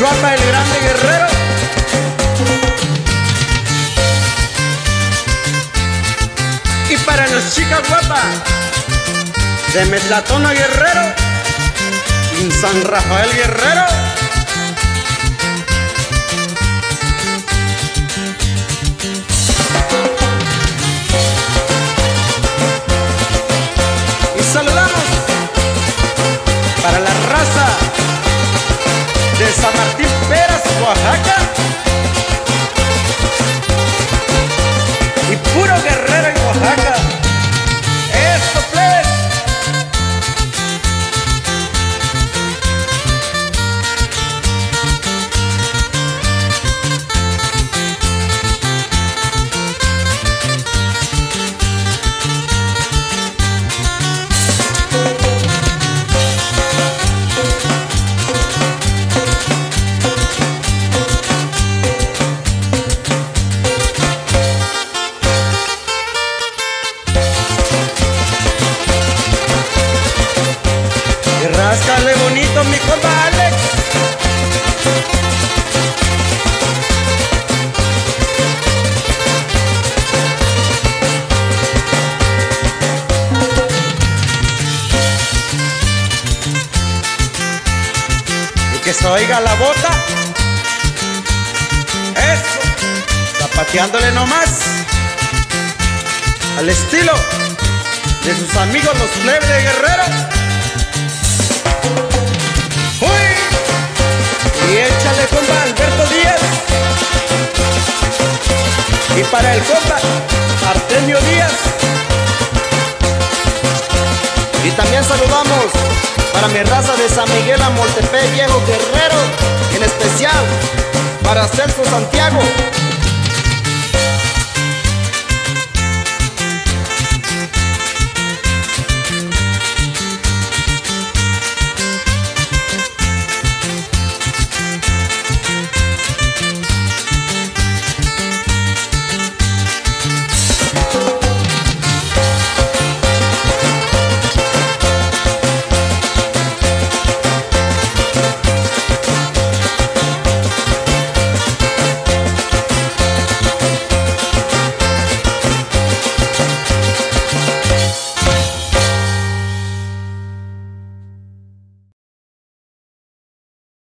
Chuapa el grande guerrero. Y para las chicas guapas de Metlatona Guerrero y San Rafael Guerrero. Y saludamos para la raza de San Martín Peras, Oaxaca. Y puro guerrero en Oaxaca. ¡Esto, pues! Ráscale bonito, mi compa Alex. Y que se oiga la bota. Eso. Zapateándole nomás. Al estilo de sus amigos los plebes de Guerrero. Y échale, compa Alberto Díaz. Y para el compa Artemio Díaz. Y también saludamos para mi raza de San Miguel Amoltepec, Viejo Guerrero. En especial para Celso Santiago